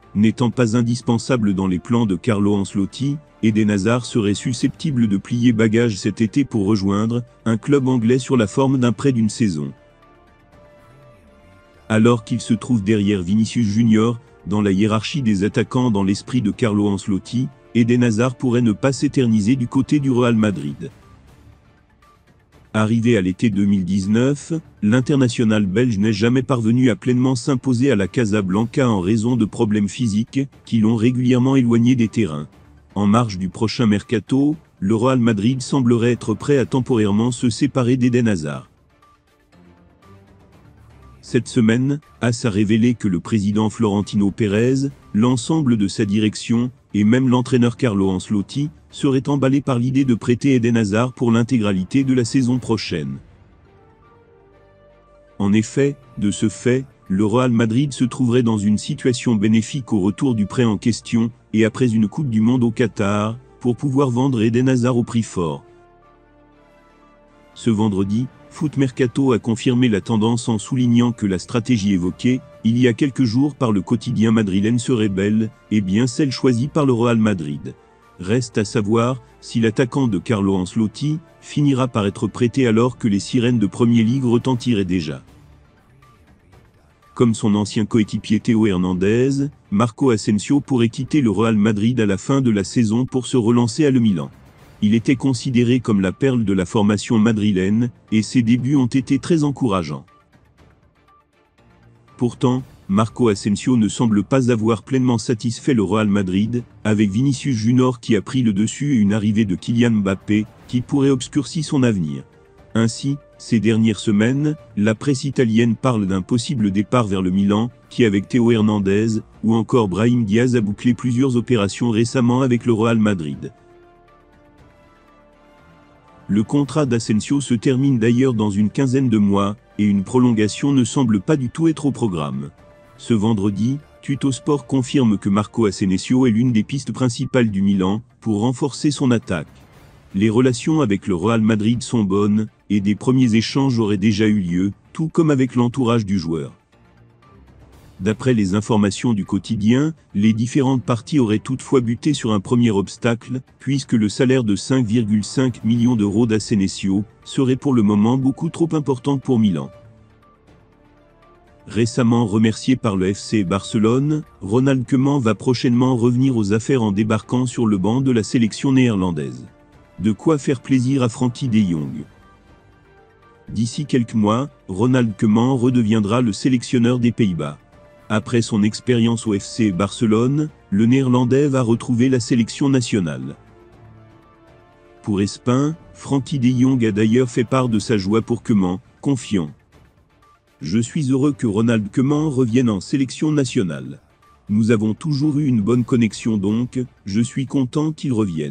N'étant pas indispensable dans les plans de Carlo Ancelotti, Eden Hazard serait susceptible de plier bagages cet été pour rejoindre un club anglais sur la forme d'un prêt d'une saison. Alors qu'il se trouve derrière Vinicius Junior, dans la hiérarchie des attaquants dans l'esprit de Carlo Ancelotti, Eden Hazard pourrait ne pas s'éterniser du côté du Real Madrid. Arrivé à l'été 2019, l'international belge n'est jamais parvenu à pleinement s'imposer à la Casablanca en raison de problèmes physiques qui l'ont régulièrement éloigné des terrains. En marge du prochain mercato, le Real Madrid semblerait être prêt à temporairement se séparer d'Eden Hazard. Cette semaine, AS a révélé que le président Florentino Pérez, l'ensemble de sa direction, et même l'entraîneur Carlo Ancelotti, seraient emballés par l'idée de prêter Eden Hazard pour l'intégralité de la saison prochaine. En effet, de ce fait, le Real Madrid se trouverait dans une situation bénéfique au retour du prêt en question, et après une Coupe du Monde au Qatar, pour pouvoir vendre Eden Hazard au prix fort. Ce vendredi, Foot Mercato a confirmé la tendance en soulignant que la stratégie évoquée, il y a quelques jours par le quotidien madrilène serait belle, et bien celle choisie par le Real Madrid. Reste à savoir si l'attaquant de Carlo Ancelotti finira par être prêté alors que les sirènes de Premier League retentiraient déjà. Comme son ancien coéquipier Théo Hernandez, Marco Asensio pourrait quitter le Real Madrid à la fin de la saison pour se relancer à le Milan. Il était considéré comme la perle de la formation madrilène, et ses débuts ont été très encourageants. Pourtant, Marco Asensio ne semble pas avoir pleinement satisfait le Real Madrid, avec Vinicius Junior qui a pris le dessus et une arrivée de Kylian Mbappé, qui pourrait obscurcir son avenir. Ainsi, ces dernières semaines, la presse italienne parle d'un possible départ vers le Milan, qui avec Théo Hernandez, ou encore Brahim Diaz a bouclé plusieurs opérations récemment avec le Real Madrid. Le contrat d'Asensio se termine d'ailleurs dans une quinzaine de mois, et une prolongation ne semble pas du tout être au programme. Ce vendredi, Tuttosport confirme que Marco Asensio est l'une des pistes principales du Milan, pour renforcer son attaque. Les relations avec le Real Madrid sont bonnes, et des premiers échanges auraient déjà eu lieu, tout comme avec l'entourage du joueur. D'après les informations du quotidien, les différentes parties auraient toutefois buté sur un premier obstacle, puisque le salaire de 5,5 millions d'euros d'Asensio serait pour le moment beaucoup trop important pour Milan. Récemment remercié par le FC Barcelone, Ronald Koeman va prochainement revenir aux affaires en débarquant sur le banc de la sélection néerlandaise. De quoi faire plaisir à Frenkie de Jong. D'ici quelques mois, Ronald Koeman redeviendra le sélectionneur des Pays-Bas. Après son expérience au FC Barcelone, le Néerlandais va retrouver la sélection nationale. Pour Espin, Frenkie de Jong a d'ailleurs fait part de sa joie pour Koeman, confiant. « Je suis heureux que Ronald Koeman revienne en sélection nationale. Nous avons toujours eu une bonne connexion donc, je suis content qu'il revienne. »